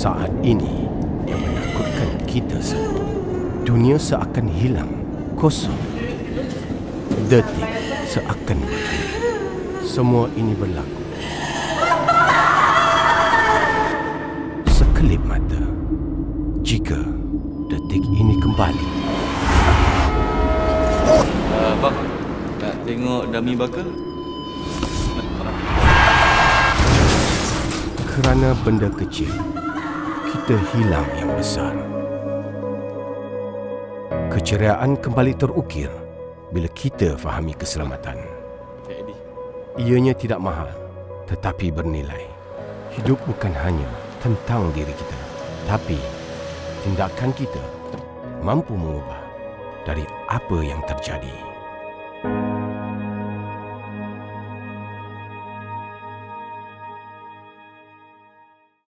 Saat ini yang menakutkan kita semua. Dunia seakan hilang, kosong. Detik seakan berhenti. Semua ini berlaku sekelip mata. Jika detik ini kembali. Bang, nak tengok dummy bakar? Kerana benda kecil, kita hilang yang besar. Keceriaan kembali terukir bila kita fahami keselamatan. Ianya tidak mahal, tetapi bernilai. Hidup bukan hanya tentang diri kita, tapi tindakan kita mampu mengubah dari apa yang terjadi.